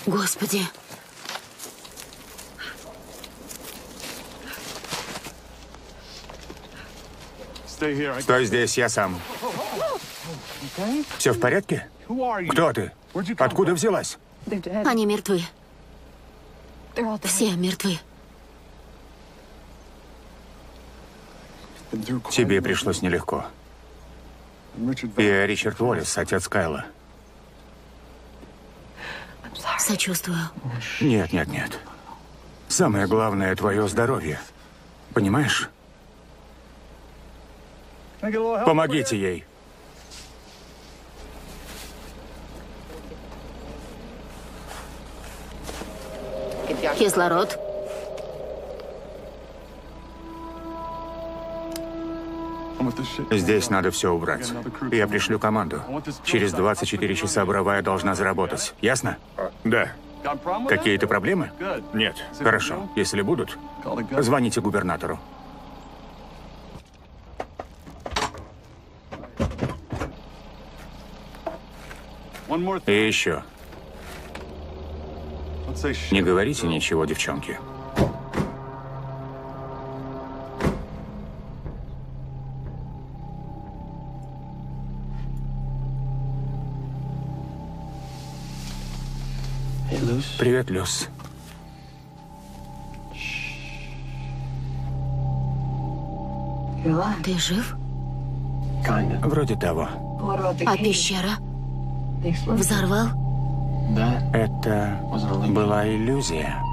Господи. Стой здесь, я сам. Все в порядке? Кто ты? Откуда взялась? Они мертвы. Все мертвы. Тебе пришлось нелегко. Я Ричард Уоллес, отец Кайла. Сочувствую. Нет. Самое главное — твое здоровье. Понимаешь? Помогите ей. Кислород. Здесь надо все убрать. Я пришлю команду. Через 24 часа буровая должна заработать. Ясно? Да. Какие-то проблемы? Нет. Хорошо. Если будут, звоните губернатору. И еще. Не говорите ничего, девчонки. Привет, Люс. Ты жив? Вроде того. А пещера? Взорвал? Это была иллюзия.